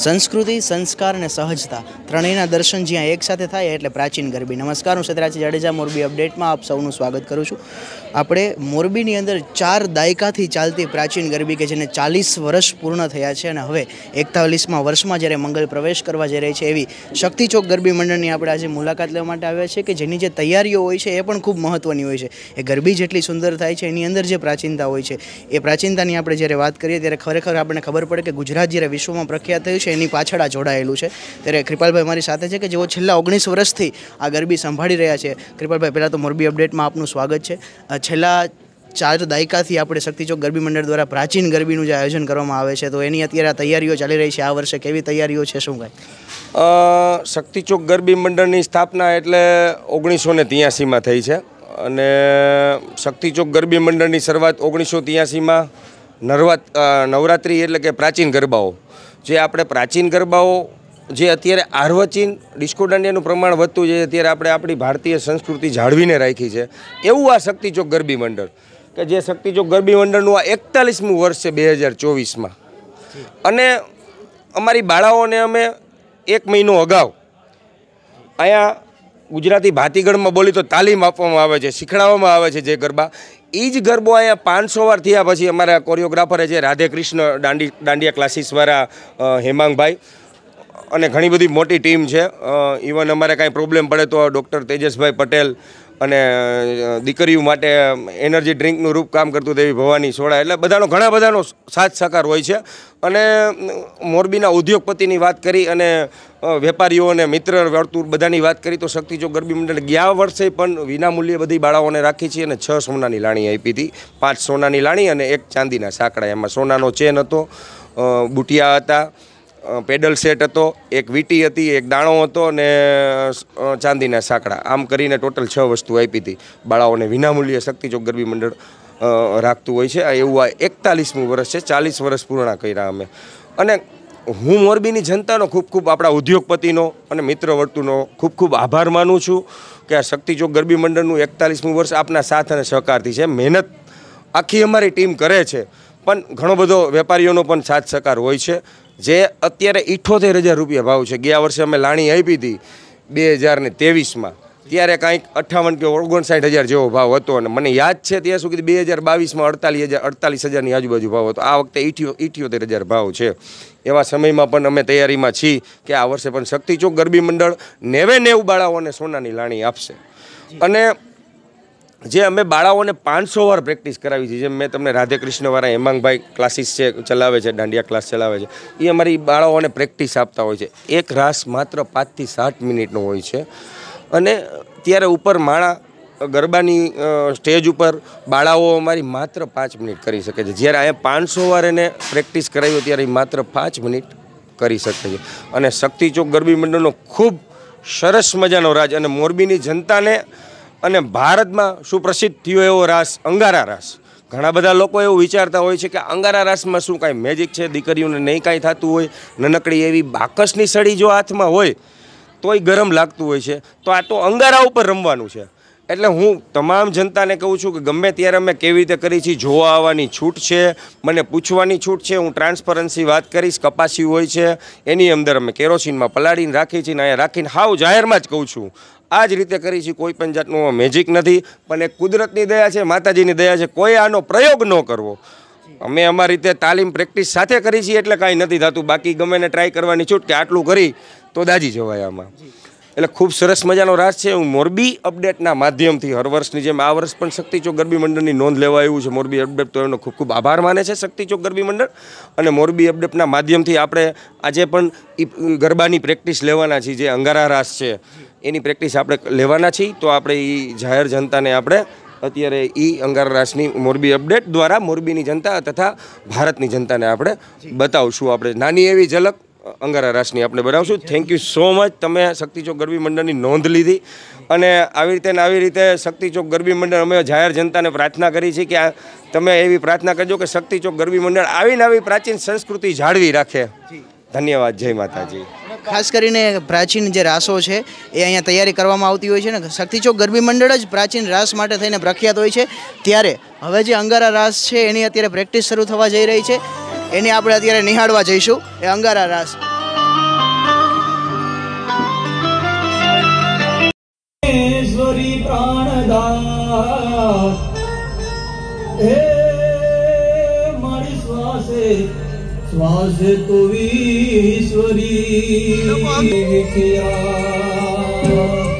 સંસ્કૃતિ, સંસ્કાર અને સહજતા ત્રણેયના દર્શન જ્યાં એકસાથે થાય એટલે પ્રાચીન ગરબી. નમસ્કાર, હું સતરાજ જાડેજા. મોરબી અપડેટમાં આપ સૌનું સ્વાગત કરું છું. આપણે મોરબીની અંદર 4 દાયકાથી ચાલતી પ્રાચીન ગરબી કે જેને 40 વર્ષ પૂર્ણ થયા છે અને હવે 41મા વર્ષમાં જ્યારે મંગલ પ્રવેશ કરવા જઈ રહી છે એવી શક્તિચોક ગરબી મંડળની આપણે આજે મુલાકાત લેવા માટે આવ્યા છે કે જેની જે તૈયારીઓ હોય છે એ પણ ખૂબ મહત્ત્વની હોય છે. એ ગરબી જેટલી સુંદર થાય છે એની અંદર જે પ્રાચીનતા હોય છે એ પ્રાચીનતાની આપણે જ્યારે વાત કરીએ ત્યારે ખરેખર આપણને ખબર પડે કે ગુજરાત જ્યારે વિશ્વમાં પ્રખ્યાત થયું છે એની પાછળ આ જોડાયેલું છે. ત્યારે કૃપાલભાઈ મારી સાથે છે કે જેઓ છેલ્લા 19 વર્ષથી આ ગરબી સંભાળી રહ્યા છે. કૃપાલભાઈ, પહેલાં તો મોરબી અપડેટમાં આપનું સ્વાગત છે. છેલ્લા 4 દાયકાથી આપણે શક્તિચોક ગરબી મંડળ દ્વારા પ્રાચીન ગરબીનું જે આયોજન કરવામાં આવે છે તો એની અત્યારે તૈયારીઓ ચાલી રહી છે. આ વર્ષે કેવી તૈયારીઓ છે, શું કાંઈ? શક્તિચોક ગરબી મંડળની સ્થાપના એટલે 1983માં થઈ છે અને શક્તિચોક ગરબી મંડળની શરૂઆત 1983માં નવરાત્રિ એટલે કે પ્રાચીન ગરબાઓ, જે આપણે પ્રાચીન ગરબાઓ જે અત્યારે આર્વચીન ડિસ્કો દાંડિયાનું પ્રમાણ વધતું છે, અત્યારે આપણે આપણી ભારતીય સંસ્કૃતિ જાળવીને રાખી છે, એવું આ શક્તિચોક ગરબી મંડળ કે જે શક્તિચોક ગરબી મંડળનું આ 41મું વર્ષ છે 2024માં. અને અમારી બાળાઓને અમે 1 મહિનો અગાઉ અહીંયા ગુજરાતી ભાતીગઢમાં બોલી તો તાલીમ આપવામાં આવે છે, શીખડાવવામાં આવે છે. જે ગરબા એ જ ગરબો અહીંયા 500 વાર થયા પછી અમારા કોરિયોગ્રાફરે છે રાધે કૃષ્ણ દાંડિયા ક્લાસીસવાળા હેમાંગભાઈ અને ઘણી બધી મોટી ટીમ છે. ઇવન અમારે કાંઈ પ્રોબ્લેમ પડે તો ડૉક્ટર તેજસભાઈ પટેલ અને દીકરીઓ માટે એનર્જી ડ્રિંકનું રૂપ કામ કરતું તેવી ભવાની સોડા, એટલે ઘણા બધાનો સાથ સહકાર હોય છે. અને મોરબીના ઉદ્યોગપતિની વાત કરી અને વેપારીઓ અને મિત્ર વર્તુળ બધાની વાત કરી તો શક્તિચોક ગરબી મંડળ ગયા વર્ષે પણ વિનામૂલ્યે બધી બાળાઓને રાખી છે અને 6 સોનાની લાણી આપી હતી. 5 સોનાની લાણી અને 1 ચાંદીના સાંકડા. એમાં સોનાનો ચેન હતો, બુટિયા હતા, પેડલ સેટ હતો, 1 વીટી હતી, 1 દાણો હતો અને ચાંદીના સાંકડા. આમ કરીને ટોટલ 6 વસ્તુ આપી હતી બાળાઓને વિનામૂલ્યે. શક્તિચોક ગરબી મંડળ રાખતું હોય છે. એવું આ 41મું વર્ષ છે. 40 વર્ષ પૂર્ણ કર્યા અમે. અને હું મોરબીની જનતાનો ખૂબ આપણા ઉદ્યોગપતિનો અને મિત્ર વર્તુળનો ખૂબ આભાર માનું છું કે આ શક્તિચોક ગરબી મંડળનું 41મું વર્ષ આપના સાથ અને સહકારથી છે. મહેનત આખી અમારી ટીમ કરે છે, પણ ઘણો બધો વેપારીઓનો પણ સાથ સહકાર હોય છે. જે અત્યારે 78,000 રૂપિયા ભાવ છે. ગયા વર્ષે અમે લાણી આપી હતી 2023માં, ત્યારે કાંઈક 58 કે 59,000 જેવો ભાવ હતો. અને મને યાદ છે ત્યાં સુધી 2022માં 48,000ની આજુબાજુ ભાવ હતો. આ વખતે 78,000 ભાવ છે. એવા સમયમાં પણ અમે તૈયારીમાં છીએ કે આ વર્ષે પણ શક્તિચોક ગરબી મંડળ 90 બાળાઓને સોનાની લાણી આપશે. અને જે અમે બાળાઓને 500 વાર પ્રેક્ટિસ કરાવી છે, જેમ મેં તમને રાધે કૃષ્ણવાળા હેમાંગભાઈ ક્લાસીસ છે ચલાવે છે, દાંડિયા ક્લાસ ચલાવે છે, એ અમારી બાળાઓને પ્રેક્ટિસ આપતા હોય છે. એક રાસ માત્ર 5 થી 7 મિનિટનો હોય છે. અને ત્યારે ઉપર માળા ગરબાની સ્ટેજ ઉપર બાળાઓ અમારી માત્ર 5 મિનિટ કરી શકે છે. જ્યારે અહીંયા 500 વાર એને પ્રેક્ટિસ કરાવી ત્યારે માત્ર 5 મિનિટ કરી શકે છે. અને શક્તિચોક ગરબી મંડળનો ખૂબ સરસ મજાનો રાજ અને મોરબીની જનતાને અને ભારતમાં સુપ્રસિદ્ધ થયો એવો રાસ અંગારા રાસ. ઘણા બધા લોકો એવું વિચારતા હોય છે કે અંગારા રાસમાં શું કાંઈ મેજિક છે, દીકરીઓને નહીં કાંઈ થતું હોય, નાનકડી એવી બાકસની સળી જો હાથમાં હોય તોય ગરમ લાગતું હોય છે. તો આ તો અંગારા ઉપર રમવાનું છે. એટલે હું તમામ જનતાને કહું છું કે ગમે ત્યારે અમે કેવી રીતે કરી છીએ, જોવા આવવાની છૂટ છે, મને પૂછવાની છૂટ છે. હું ટ્રાન્સપરન્સી વાત કરીશ. કપાસી હોય છે એની અંદર અમે કેરોસીનમાં પલાળીને રાખીએ છીએ. અહીંયા રાખીને હાવ જાહેરમાં જ કહું છું આ જ રીતે કરી છે. કોઈ પણ જાતનું મેજિક નથી, પણ એક કુદરતની દયા છે, માતાજીની દયા છે. કોઈ આનો પ્રયોગ ન કરવો. અમે અમારી રીતે તાલીમ પ્રેક્ટિસ સાથે કરી છીએ એટલે કાંઈ નથી થતું. બાકી ગમે ને ટ્રાય કરવાની છૂટ કે આટલું કરી તો દાજી જવાય આમાં. એટલે ખૂબ સરસ મજાનો રાસ છે. હું મોરબી અપડેટના માધ્યમથી હર વર્ષની જેમ આ વર્ષ પણ શક્તિચોક ગરબી મંડળની નોંધ લેવા આવ્યું છે. મોરબી અપડેટ તો એનો ખૂબ આભાર માને છે શક્તિચોક ગરબી મંડળ. અને મોરબી અપડેટના માધ્યમથી આપણે આજે પણ ગરબાની પ્રેક્ટિસ લેવાના છીએ. જે અંગારા રાસ છે એની પ્રેક્ટિસ આપણે લેવાના છીએ. તો આપણે એ જાહેર જનતાને આપણે અત્યારે અંગારા રાસની મોરબી અપડેટ દ્વારા મોરબીની જનતા તથા ભારતની જનતાને આપણે બતાવશું. આપણે નાની એવી ઝલક અંગારા રાસની આપણે બનાવશું. Thank you so much. તમે શક્તિચોક ગરબી મંડળની નોંધ લીધી અને આવી રીતે શક્તિચોક ગરબી મંડળ અમે જાહેર જનતાને પ્રાર્થના કરી છે કે તમે એવી પ્રાર્થના કરજો કે શક્તિચોક ગરબી મંડળ આવી પ્રાચીન સંસ્કૃતિ જાળવી રાખે. ધન્યવાદ. જય માતાજી. ખાસ કરીને પ્રાચીન જે રાસો છે એ અહીંયા તૈયારી કરવામાં આવતી હોય છે ને. શક્તિચોક ગરબી મંડળ જ પ્રાચીન રાસ માટે થઈને પ્રખ્યાત હોય છે. ત્યારે હવે જે અંગારા રાસ છે એની અત્યારે પ્રેક્ટિસ શરૂ થવા જઈ રહી છે. એની આપણે અત્યારે નિહાળવા જઈશું. એ અંગારા રાસ प्राणदात हे मारी श्वासे श्वासे तो ईश्वरी विख्यात